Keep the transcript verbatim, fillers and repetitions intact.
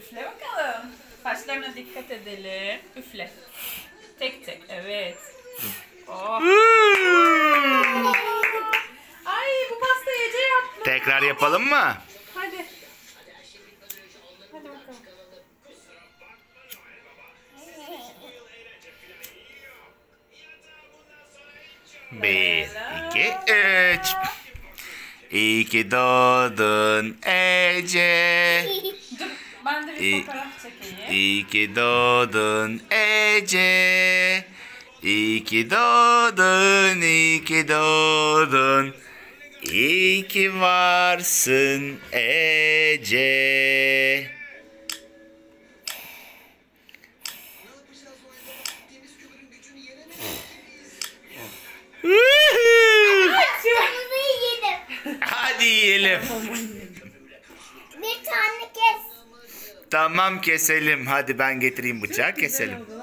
Üfle bakalım. Saçlarına dikkat edelim. Üfle. Tek tek. Evet. Oh. Ay bu pastayı Ece yaptı. Tekrar yapalım mı? Hadi. Hadi bakalım. Bir, iki, üç. İyi ki doğdun Ece. Dur ben de bir İyi, fotoğraf çekeyim. iyi ki doğdun Ece. İyi ki doğdun, iyi ki doğdun. İyi ki varsın Ece. Hadi yiyelim. Bir tane kes. Tamam keselim. Hadi ben getireyim bıçağı keselim.